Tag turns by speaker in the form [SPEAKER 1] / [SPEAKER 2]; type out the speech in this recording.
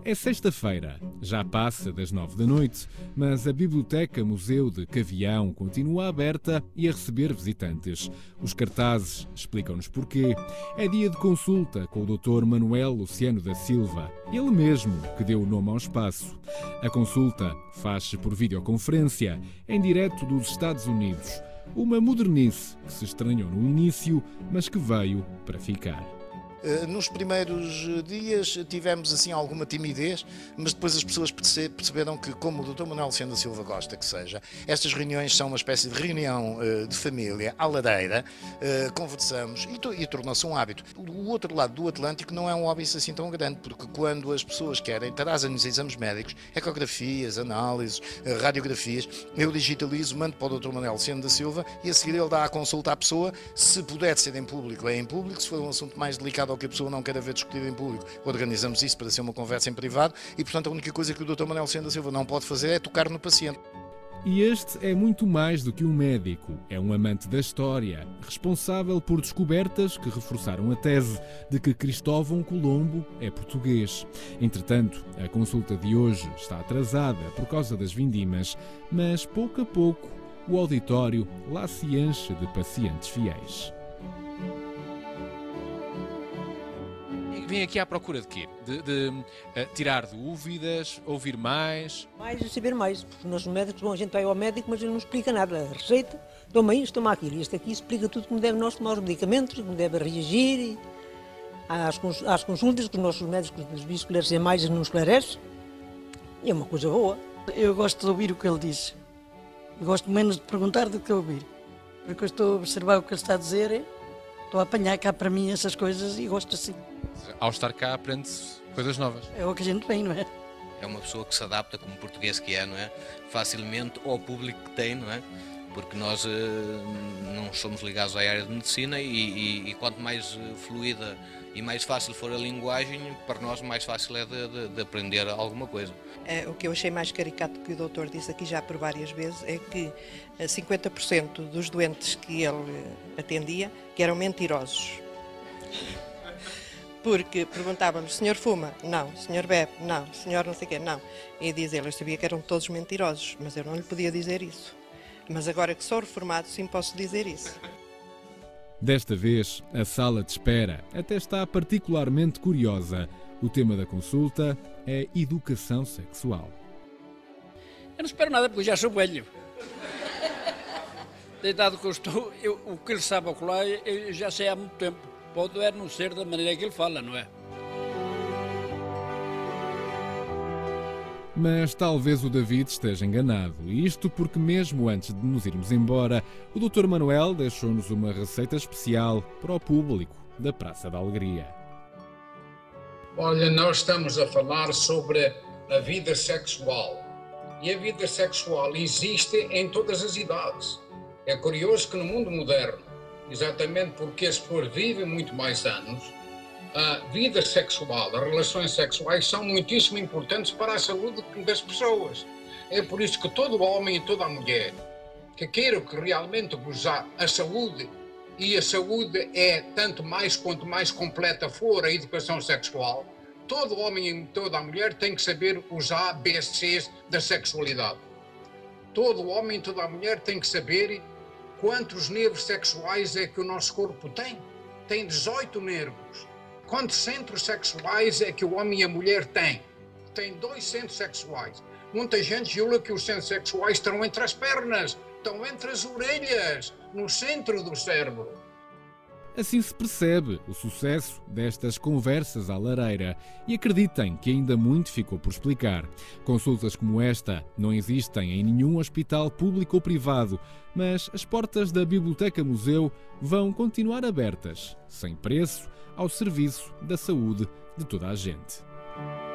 [SPEAKER 1] É sexta-feira, já passa das 9 da noite, mas a Biblioteca Museu de Cavião continua aberta e a receber visitantes. Os cartazes explicam-nos porquê. É dia de consulta com o Dr. Manuel Luciano da Silva, ele mesmo que deu o nome ao espaço. A consulta faz-se por videoconferência, em direto dos Estados Unidos. Uma modernice que se estranhou no início, mas que veio para ficar.
[SPEAKER 2] Nos primeiros dias tivemos assim alguma timidez, mas depois as pessoas perceberam que, como o Dr. Manuel Luciano da Silva gosta que seja, estas reuniões são uma espécie de reunião de família, à lareira, conversamos e tornou-se um hábito. O outro lado do Atlântico não é um hobby assim tão grande, porque quando as pessoas querem, trazem-nos exames médicos, ecografias, análises, radiografias, eu digitalizo, mando para o Dr. Manuel Luciano da Silva e a seguir ele dá a consulta à pessoa. Se puder ser em público, é em público. Se for um assunto mais delicado ou que a pessoa não quer ver discutido em público, organizamos isso para ser uma conversa em privado e, portanto, a única coisa que o Dr. Manuel Luciano da Silva não pode fazer é tocar no paciente.
[SPEAKER 1] E este é muito mais do que um médico. É um amante da história, responsável por descobertas que reforçaram a tese de que Cristóvão Colombo é português. Entretanto, a consulta de hoje está atrasada por causa das vindimas, mas pouco a pouco o auditório lá se enche de pacientes fiéis.
[SPEAKER 3] Vem aqui à procura de quê? De tirar dúvidas, ouvir mais?
[SPEAKER 4] Mais e saber mais, porque nós médicos, bom, a gente vai ao médico, mas ele não explica nada. A receita, toma isto, toma aquilo. E este aqui explica tudo como deve nós tomar os medicamentos, como deve reagir. Às consultas, que os nossos médicos deviam esclarecer mais e não esclarecem. E é uma coisa boa.
[SPEAKER 5] Eu gosto de ouvir o que ele diz. Gosto menos de perguntar do que ouvir. Porque eu estou a observar o que ele está a dizer, estou a apanhar cá para mim essas coisas e gosto assim.
[SPEAKER 3] Ao estar cá aprende-se coisas novas.
[SPEAKER 5] É o que a gente vem, não é?
[SPEAKER 6] É uma pessoa que se adapta, como português que é, não é? Facilmente ao público que tem, não é? Porque nós não somos ligados à área de medicina e quanto mais fluida e mais fácil for a linguagem, para nós mais fácil é de aprender alguma coisa.
[SPEAKER 7] O que eu achei mais caricato que o doutor disse aqui já por várias vezes é que 50% dos doentes que ele atendia que eram mentirosos. Porque perguntávamos, senhor fuma? Não. Senhor bebe? Não. Senhor não sei o quê? Não. E diz ele, eu sabia que eram todos mentirosos, mas eu não lhe podia dizer isso. Mas agora que sou reformado, sim posso dizer isso.
[SPEAKER 1] Desta vez, a sala de espera até está particularmente curiosa. O tema da consulta é educação sexual.
[SPEAKER 8] Eu não espero nada porque eu já sou velho. Deitado que eu estou, o que ele sabe ocular, eu já sei há muito tempo. Pode não ser da maneira que ele fala, não é?
[SPEAKER 1] Mas talvez o David esteja enganado. Isto porque mesmo antes de nos irmos embora, o Dr. Manuel deixou-nos uma receita especial para o público da Praça da Alegria.
[SPEAKER 9] Olha, nós estamos a falar sobre a vida sexual. E a vida sexual existe em todas as idades. É curioso que no mundo moderno, exatamente porque as pessoas vivem muito mais anos, a vida sexual, as relações sexuais são muitíssimo importantes para a saúde das pessoas. É por isso que todo homem e toda mulher que queiram que realmente gozar a saúde, e a saúde é tanto mais quanto mais completa for a educação sexual, todo homem e toda mulher tem que saber os ABCs da sexualidade. Todo homem e toda mulher tem que saber quantos nervos sexuais é que o nosso corpo tem. Tem 18 nervos. Quantos centros sexuais é que o homem e a mulher têm? Tem 2 centros sexuais. Muita gente julga que os centros sexuais estão entre as pernas, estão entre as orelhas, no centro do cérebro.
[SPEAKER 1] Assim se percebe o sucesso destas conversas à lareira. E acreditem que ainda muito ficou por explicar. Consultas como esta não existem em nenhum hospital público ou privado, mas as portas da Biblioteca Museu vão continuar abertas, sem preço, ao serviço da saúde de toda a gente.